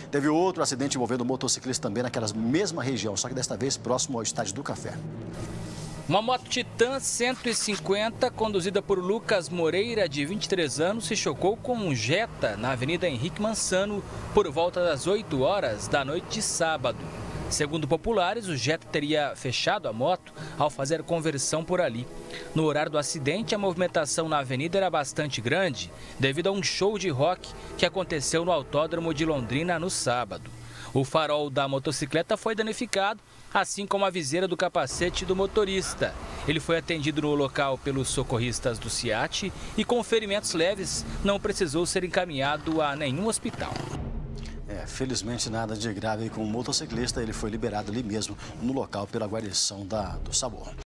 Teve outro acidente envolvendo motociclista também naquela mesma região, só que desta vez próximo ao Estádio do Café. Uma moto Titan 150, conduzida por Lucas Moreira, de 23 anos, se chocou com um Jetta na Avenida Henrique Mansano por volta das 8 horas da noite de sábado. Segundo populares, o Jetta teria fechado a moto ao fazer conversão por ali. No horário do acidente, a movimentação na avenida era bastante grande, devido a um show de rock que aconteceu no Autódromo de Londrina no sábado. O farol da motocicleta foi danificado, assim como a viseira do capacete do motorista. Ele foi atendido no local pelos socorristas do SIAT e, com ferimentos leves, não precisou ser encaminhado a nenhum hospital. Felizmente nada de grave com o motociclista, ele foi liberado ali mesmo no local pela guarnição do SAMU.